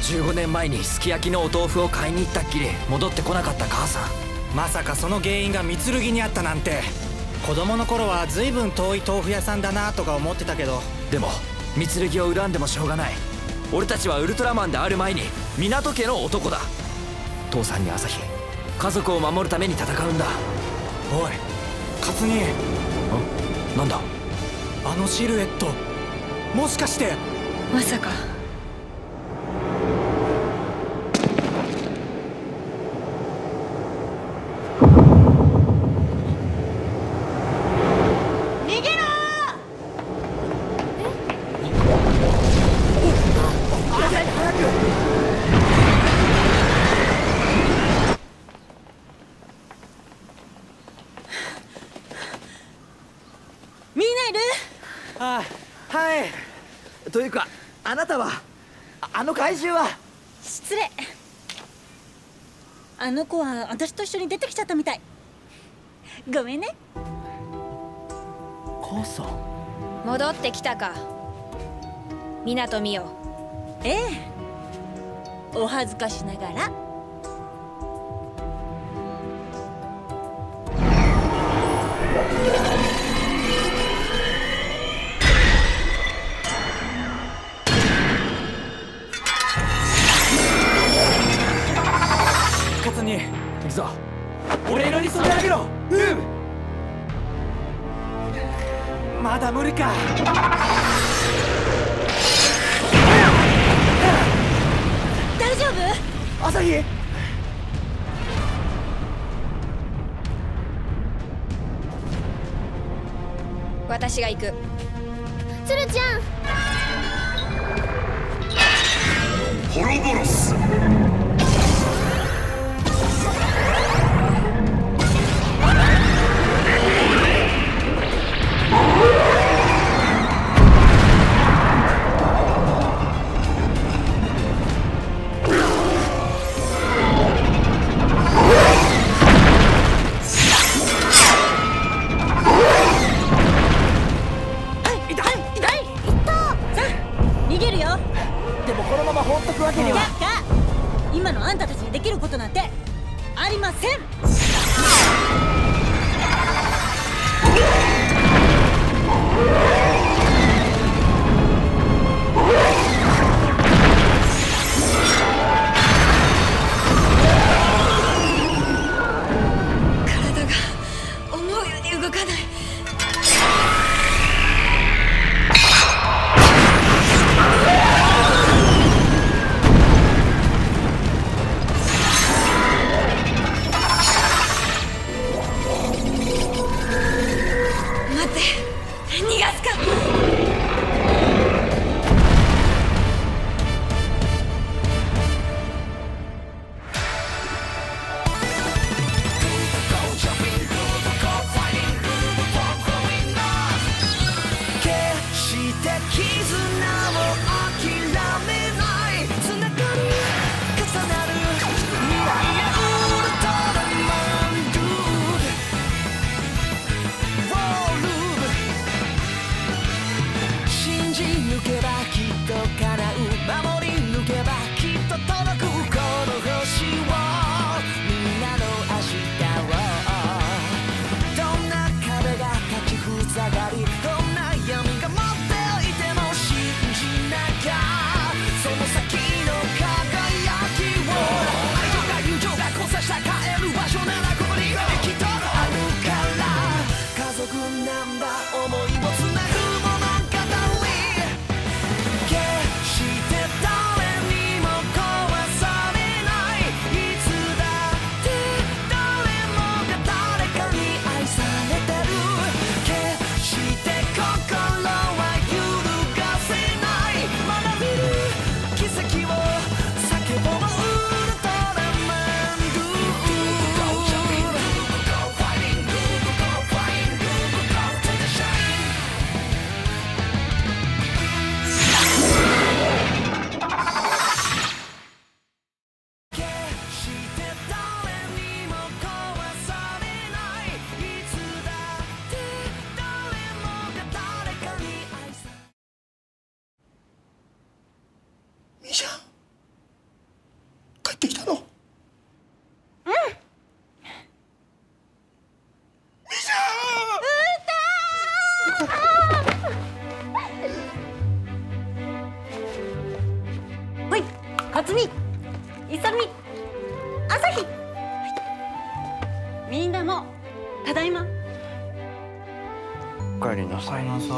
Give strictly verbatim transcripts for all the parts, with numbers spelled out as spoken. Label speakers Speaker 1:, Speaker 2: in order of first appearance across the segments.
Speaker 1: じゅうごねんまえにすき焼きのお豆腐を買いに行ったっきり戻ってこなかった母さん。
Speaker 2: まさかその原因が三剣にあったなんて。子供の頃は随分遠い豆腐屋さんだなとか思ってたけど。
Speaker 1: でも三剣を恨んでもしょうがない。俺たちはウルトラマンである前に港家の男だ。父さんに朝日、家族を守るために戦うんだ。
Speaker 2: おい勝兄。
Speaker 1: ん？なんだ？
Speaker 2: あのシルエット、もしかして。
Speaker 3: まさか。
Speaker 1: ああ、はい。というかあなたは、あ、あの怪獣は。
Speaker 3: 失礼。あの子は私と一緒に出てきちゃったみたい。ごめんね。
Speaker 1: 母さん。
Speaker 4: 戻ってきたか、港美代。
Speaker 3: ええ、お恥ずかしながら。
Speaker 1: 勝に行くぞ。俺色に染め上げろ。うん。まだ無理か。
Speaker 3: 大丈夫？
Speaker 1: 朝日。
Speaker 4: 私が行く。
Speaker 5: 鶴ちゃん。
Speaker 6: ホロボロス。
Speaker 1: でもこのまま放っとくわけには。
Speaker 3: だから今のあんたたちにできることなんてありません。
Speaker 4: 体が思うように動かない。逃がすか。
Speaker 7: ってきたの？うん。みちゃ
Speaker 3: ん。ほい、克実、いさみ、朝日。みんなもただいま。
Speaker 1: お帰りなさい。
Speaker 3: なさい。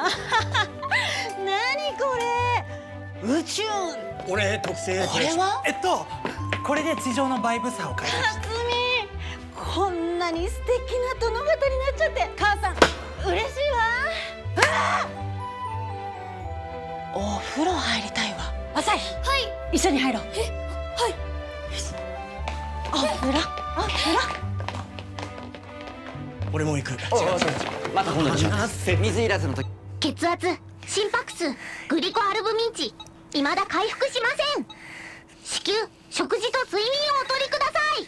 Speaker 3: 何これ？宇宙。
Speaker 2: 俺特製。
Speaker 3: これは？
Speaker 2: えっとこれで地上のバイブ差を解消して。
Speaker 3: 克実、こんなに素敵な殿方になっちゃって母さん嬉しいわ。ああ、お風呂入りたいわ。朝日。はい。一緒に入ろう。え、はい。お風呂、お風呂。
Speaker 2: 俺も行く。
Speaker 1: また今度にします。水いらずの時。
Speaker 5: 血圧、心拍数、グリコアルブミン値、未だ回復しません。至急食事と睡眠をおとりください。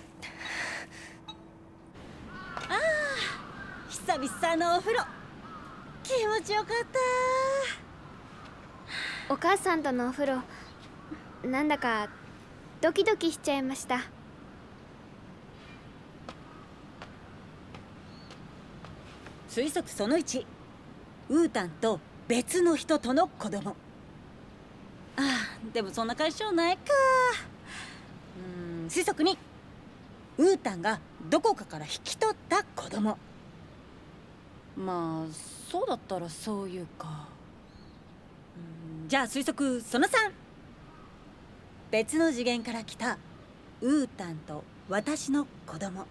Speaker 3: ああ、久々のお風呂、気持ちよかった。
Speaker 5: お母さんとのお風呂、なんだかドキドキしちゃいました。
Speaker 3: 推測そのいち、ウータンと別の人との子供。ああ、でもそんな解消ないか。うん、推測に、ウータンがどこかから引き取った子供。まあそうだったらそういうか。うん、じゃあ推測そのさん、別の次元から来たウータンと私の子供。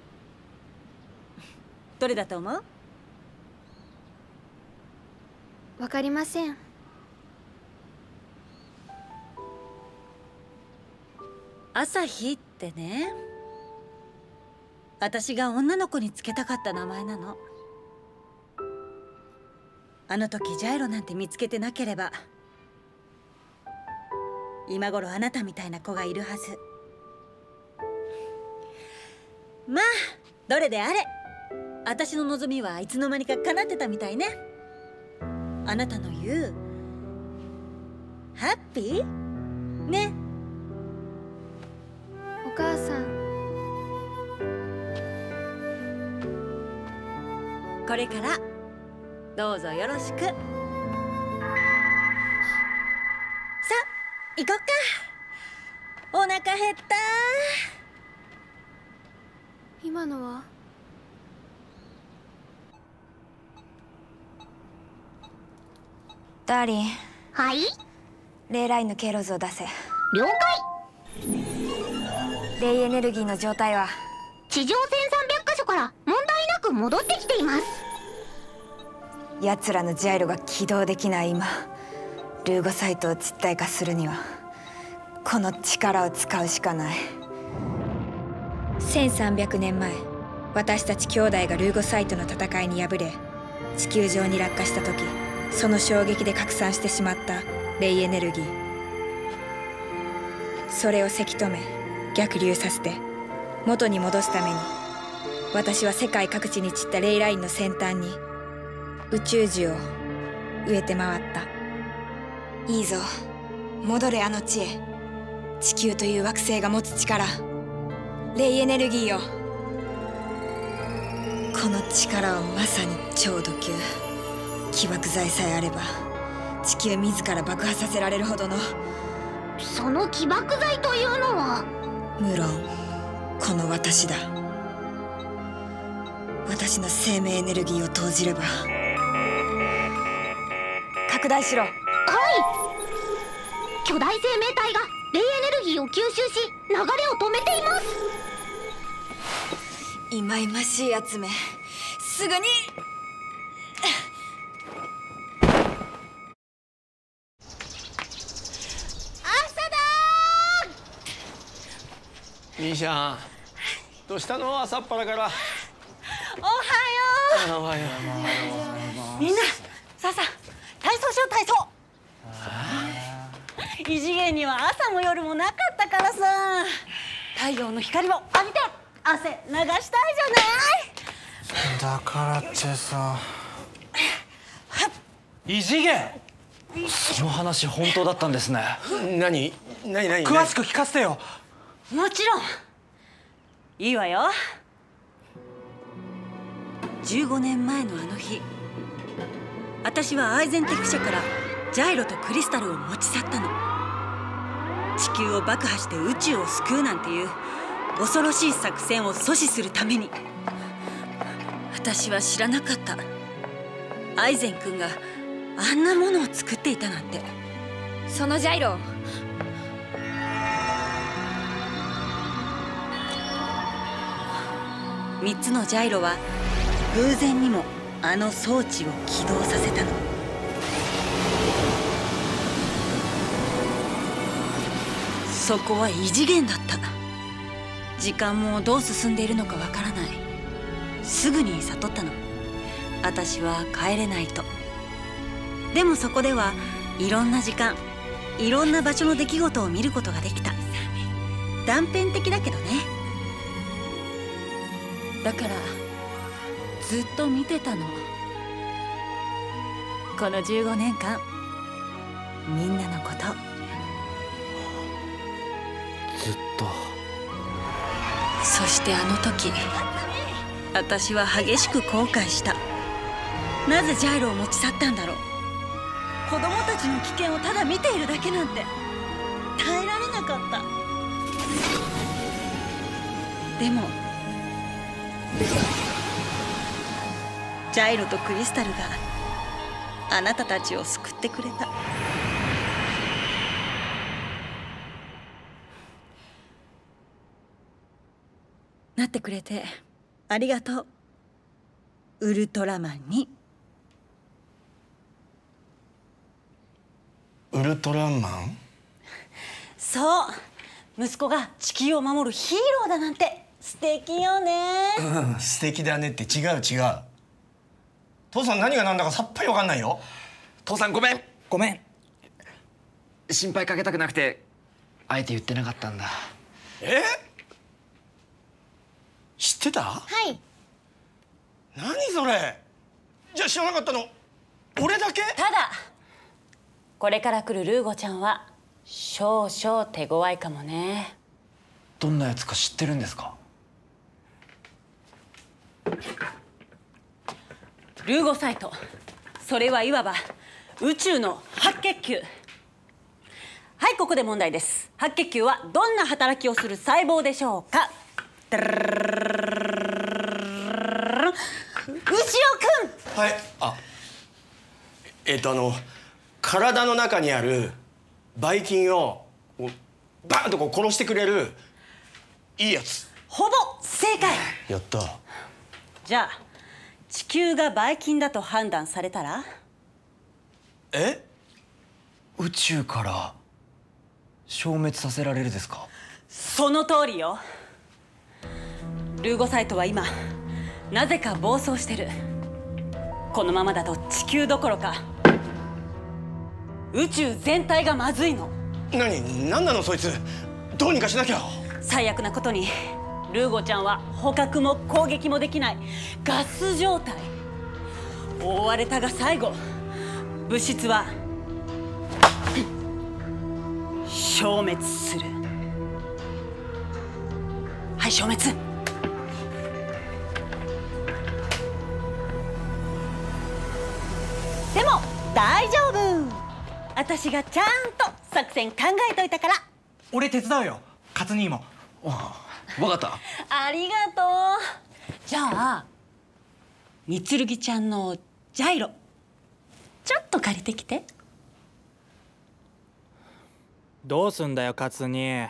Speaker 3: どれだと思う？
Speaker 5: わかりません。
Speaker 3: 朝日ってね、私が女の子につけたかった名前なの。あの時ジャイロなんて見つけてなければ、今頃あなたみたいな子がいるはず。まあどれであれ、私の望みはいつの間にか叶ってたみたいね。あなたの言うハッピーね。
Speaker 5: お母さん、
Speaker 3: これからどうぞよろしく。さあ行こっか。お腹減った。
Speaker 5: 今のは？
Speaker 8: ダーリン。
Speaker 5: はい。
Speaker 8: レイラインの経路図を出せ。
Speaker 5: 了解。
Speaker 8: レイエネルギーの状態は？
Speaker 5: 地上せんさんびゃくかしょから問題なく戻ってきています。
Speaker 8: 奴らのジャイロが起動できない今、ルーゴサイトを実体化するにはこの力を使うしかない。
Speaker 9: せんさんびゃくねんまえ、私たち兄弟がルーゴサイトの戦いに敗れ地球上に落下した時、その衝撃で拡散してしまったレイエネルギー。それをせき止め逆流させて元に戻すために、私は世界各地に散ったレイラインの先端に宇宙樹を植えて回った。
Speaker 8: いいぞ、戻れあの地へ。地球という惑星が持つ力、レイエネルギーを。この力はまさに超ド級。起爆剤さえあれば地球自ら爆破させられるほどの。
Speaker 5: その起爆剤というのは？
Speaker 8: 無論この私だ。私の生命エネルギーを投じれば。拡大しろ。
Speaker 5: はい。巨大生命体がレイエネルギーを吸収し流れを止めています。
Speaker 8: いまいましいやつめ、すぐに。
Speaker 7: みーちゃん、どうしたの？朝っぱらから。
Speaker 3: おはよう。
Speaker 7: おはよ
Speaker 3: う。みんなさあさあ体操しよう、体操。異次元には朝も夜もなかったからさ、太陽の光を浴びて汗流したいじゃない。
Speaker 2: だからってさ。異次元？
Speaker 1: その話本当だったんですね。
Speaker 7: 何何何？
Speaker 2: 詳しく聞かせてよ。
Speaker 3: もちろんいいわよ。じゅうごねんまえのあの日、私はアイゼンテック社からジャイロとクリスタルを持ち去ったの。地球を爆破して宇宙を救うなんていう恐ろしい作戦を阻止するために。私は知らなかった、アイゼン君があんなものを作っていたなんて。
Speaker 9: そのジャイロ、
Speaker 3: みっつのジャイロは偶然にもあの装置を起動させたの。そこは異次元だった。時間もどう進んでいるのかわからない。すぐに悟ったの、私は帰れないと。でもそこではいろんな時間、いろんな場所の出来事を見ることができた。断片的だけどね。だからずっと見てたの。このじゅうごねんかん、みんなのこと。
Speaker 1: ずっと。
Speaker 3: そしてあの時、私は激しく後悔した。なぜジャイロを持ち去ったんだろう。子供たちの危険をただ見ているだけなんて耐えられなかった。でもジャイロとクリスタルがあなたたちを救ってくれた。なってくれてありがとう、ウルトラマンに。
Speaker 7: ウルトラマン？
Speaker 3: そう、息子が地球を守るヒーローだなんて素敵よね。
Speaker 7: うん、素敵だねって違う違う。父さん何が何だかさっぱりわかんないよ。
Speaker 1: 父さんごめん。
Speaker 2: ごめん。
Speaker 1: 心配かけたくなくてあえて言ってなかったんだ。
Speaker 7: え？知ってた？
Speaker 5: はい。
Speaker 7: 何それ？じゃあ知らなかったの俺だけ？
Speaker 3: ただこれから来るルーゴちゃんは少々手強いかもね。
Speaker 1: どんなやつか知ってるんですか？
Speaker 3: ルーゴサイト、それはいわば宇宙の白血球。はい、ここで問題です。白血球はどんな働きをする細胞でしょうか？牛尾くん。
Speaker 7: はい。あ、えっとあの体の中にあるばい菌をこうバーンとこう殺してくれるいいやつ。
Speaker 3: ほぼ正解。
Speaker 7: やった。
Speaker 3: じゃあ地球がばい菌だと判断されたら？
Speaker 7: え？
Speaker 1: 宇宙から消滅させられるですか？
Speaker 3: その通りよ。ルーゴサイトは今なぜか暴走してる。このままだと地球どころか宇宙全体がまずいの。
Speaker 7: 何？何なのそいつ？どうにかしなきゃ。
Speaker 3: 最悪なことにルーゴちゃんは捕獲も攻撃もできないガス状態。覆われたが最後、物質は消滅する。はい、消滅。でも大丈夫、私がちゃんと作戦考えといたから。
Speaker 2: 俺手伝うよ、カツ兄も。
Speaker 1: わかった。
Speaker 3: ありがとう。じゃあみつるぎちゃんのジャイロちょっと借りてきて。
Speaker 2: どうすんだよカツ兄。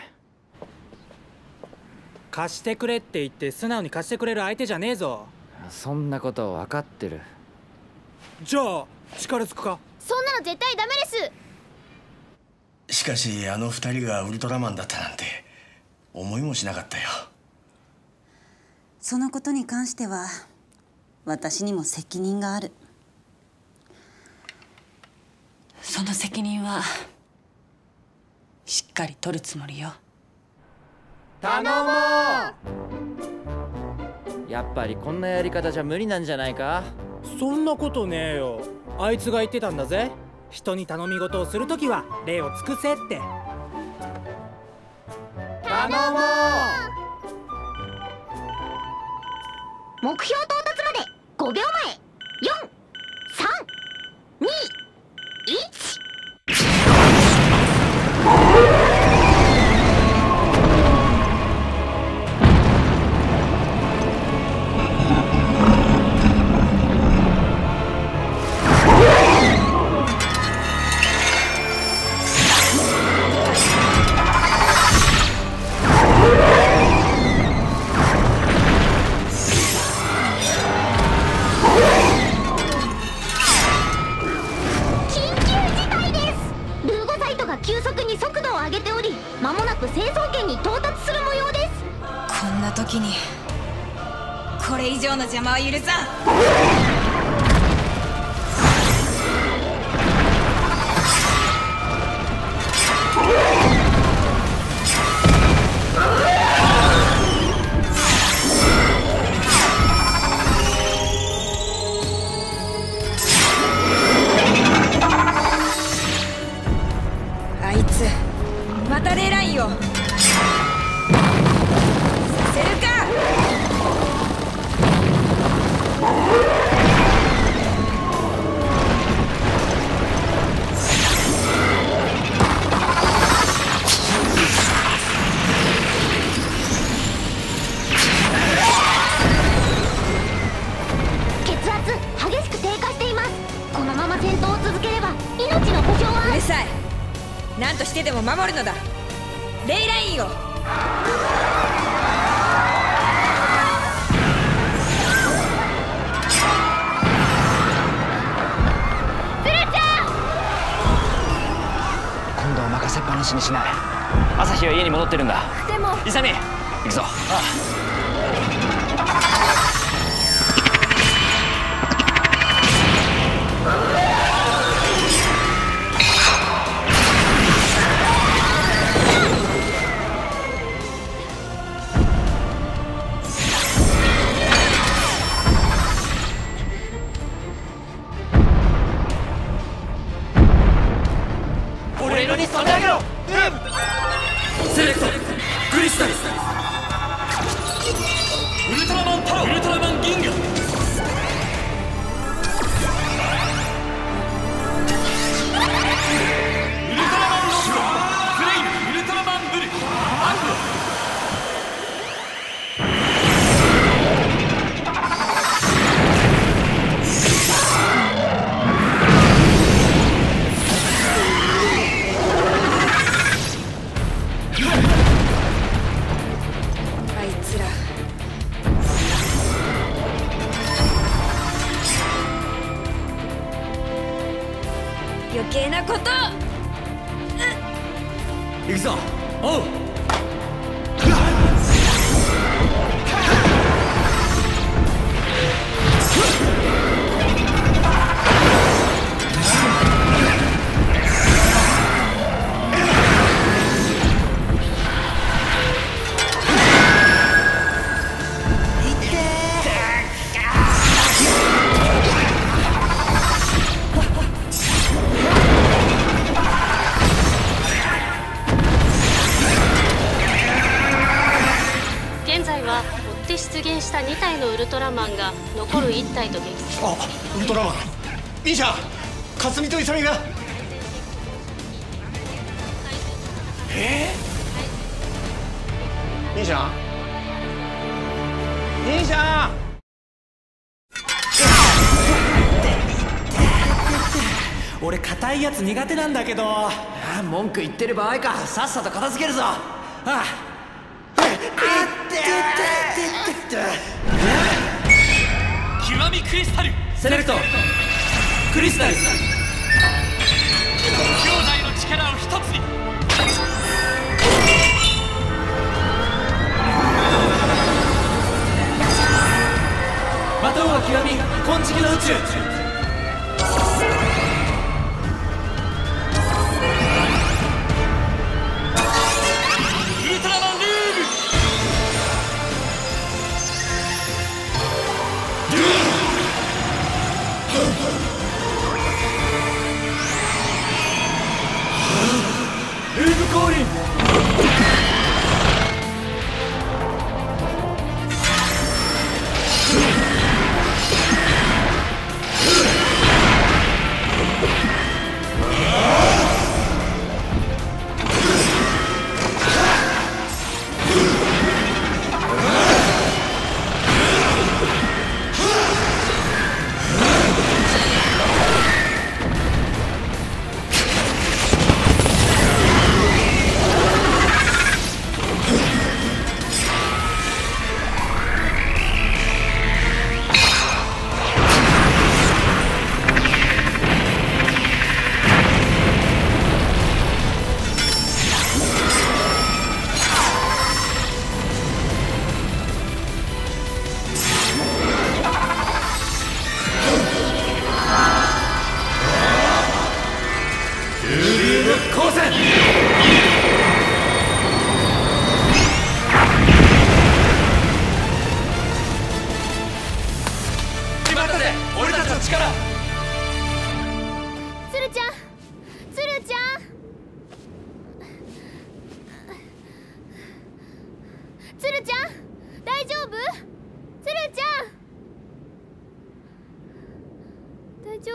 Speaker 2: 貸してくれって言って素直に貸してくれる相手じゃねえぞ。
Speaker 1: そんなこと分かってる。
Speaker 2: じゃあ力つくか？
Speaker 5: そんなの絶対ダメです。
Speaker 7: しかしあの二人がウルトラマンだったなんて思いもしなかったよ。
Speaker 3: そのことに関しては私にも責任がある。その責任はしっかり取るつもりよ。
Speaker 1: 頼もう。やっぱりこんなやり方じゃ無理なんじゃないか？
Speaker 2: そんなことねえよ。あいつが言ってたんだぜ。人に頼み事をするときは礼を尽くせって。
Speaker 1: 頼
Speaker 2: 頼もう。
Speaker 5: 目標到達までごびょうまえ。よん、さん、に、いち。急速に速度を上げており、間もなく成層圏に到達する模様です。
Speaker 8: こんな時にこれ以上の邪魔は許さん。
Speaker 9: またレーラインをさせるか。
Speaker 5: 血圧激しく低下しています。このまま戦闘を続ければ命の保証は。
Speaker 9: うるさい。何としてでも守るのだ。レイラインを。
Speaker 5: ズルちゃん、
Speaker 1: 今度は任せっぱなしにしない。朝日は家に戻ってるんだ。
Speaker 5: でも
Speaker 1: イサミ、行くぞ。ああ。俺のに備えろ。セレクトクリスタル、ウルトラマンタロウ、ウルトラマンギンガ、ウルトラマンロスト、フレイム、ウルトラマンブル、アング
Speaker 9: 余計なこと。
Speaker 1: 行くぞ。おう。
Speaker 10: 出現したに体のウルトラマンが残るいち体と激突。
Speaker 7: あ、ウルトラマン兄ちゃん、克実と勇が。えー、兄ちゃん兄ちゃん
Speaker 2: 俺硬いやつ苦手なんだけど。あ
Speaker 1: あ、文句言ってる場合か。さっさと片付けるぞ。ああ、
Speaker 6: 極みクリスタル、
Speaker 1: セレクトクリスタル、兄
Speaker 6: 弟の力を一つに。
Speaker 1: または極み金色の宇宙。
Speaker 6: ウルトラマンルーム、
Speaker 1: ルーム降臨。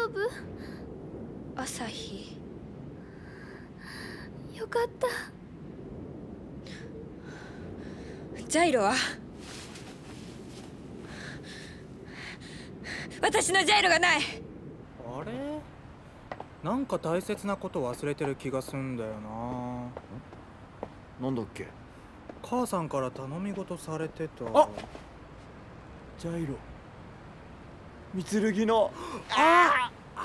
Speaker 9: 夫？朝日、よかった。ジャイロは？私のジャイロがない。
Speaker 2: あれ、なんか大切なこと忘れてる気がすんだよな。
Speaker 1: なんだっけ？
Speaker 2: 母さんから頼み事されてた。
Speaker 1: あ、ジャイロ、三剣の。
Speaker 2: ああ、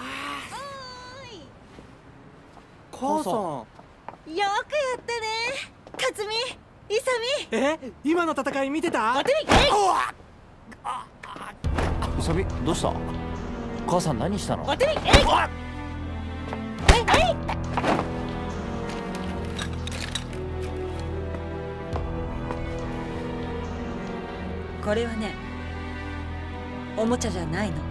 Speaker 2: 母さん。
Speaker 3: よくやったね、克実、勇美。
Speaker 2: え、今の戦い見てた？
Speaker 3: お手み、えい。
Speaker 1: 勇美、どうした？母さん何したの？
Speaker 3: お手み、えい。えい、えい。これはね、おもちゃじゃないの。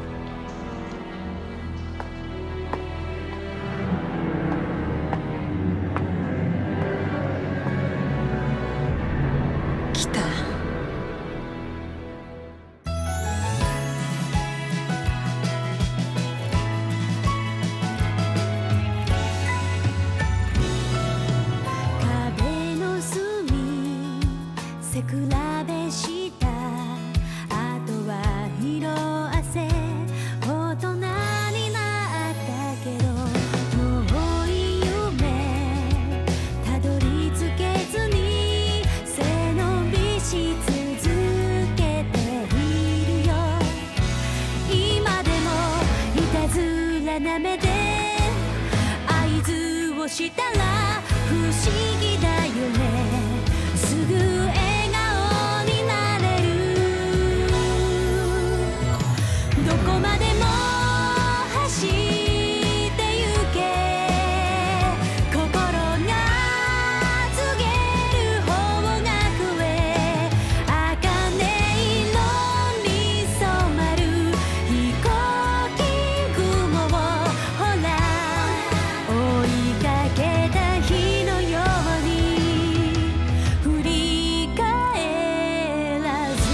Speaker 3: 来た。
Speaker 11: 壁の隅背比べしたあとは色あせ大人になったけど遠い夢たどり着けずに背伸びし続けているよ。今でもいたずらな目で合図をしたら不思議だよね。すぐ笑顔になれる。どこまでも走ってゆけ。心が告げる方角へ。茜色に染まる飛行機雲をほら追いかけた日のように振り返らず。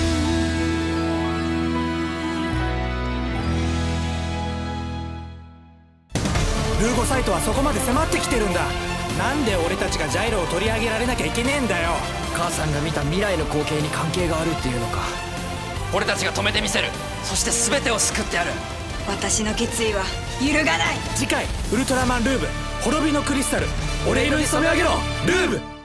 Speaker 2: ルーゴサイトはそこまで迫ってきてるんだ。なんで俺たちがジャイロを取り上げられなきゃいけねえんだよ。
Speaker 1: 母さんが見た未来の光景に関係があるっていうのか。俺たちが止めてみせる。そして全てを救ってやる。
Speaker 9: 私の決意は揺るがない。
Speaker 2: 次回ウルトラマンルーブ滅びのクリスタル、俺色に染め上げろルーブ。